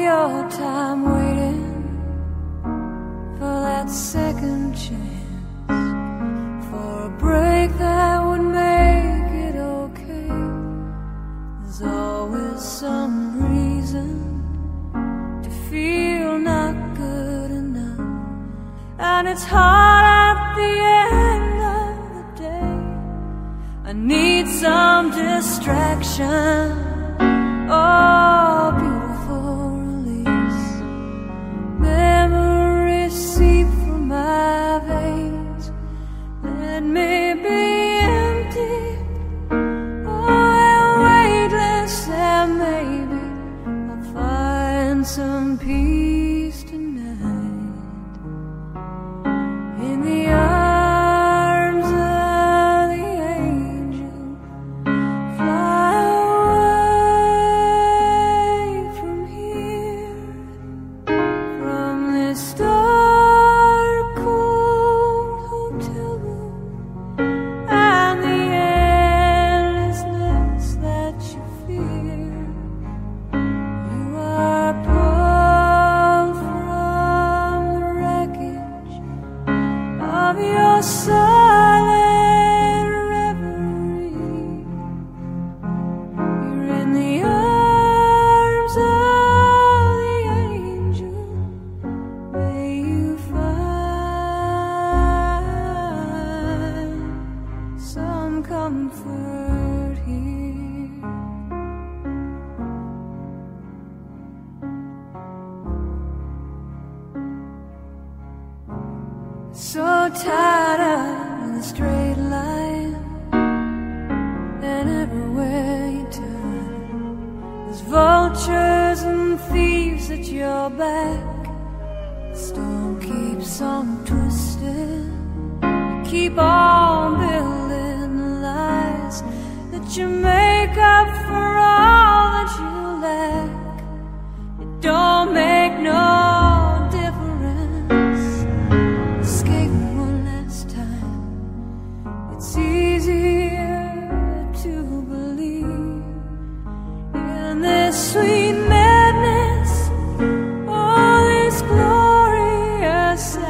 your time waiting for that second chance, for a break that would make it okay. There's always some reason to feel not good enough, and it's hard at the end of the day. I need some distraction, oh, beautiful release. Memories seep from my veins. Let me be empty, oh, and weightless, and maybe I'll find some peace tonight in the arms of the angel. Fly away from here, from this dark, cold hotel room and the endlessness that you fear. You are pulled from the wreckage of your silent reverie. You're in the arms of the angel. May you find some comfort here. So tired of the straight line, and everywhere you turn, there's vultures and thieves at your back. The storm keeps on twisting. You keep on building the lies that you make up for all that you lack. It don't make no difference. Escape one last time. It's easier to believe in this sweet madness, all this glorious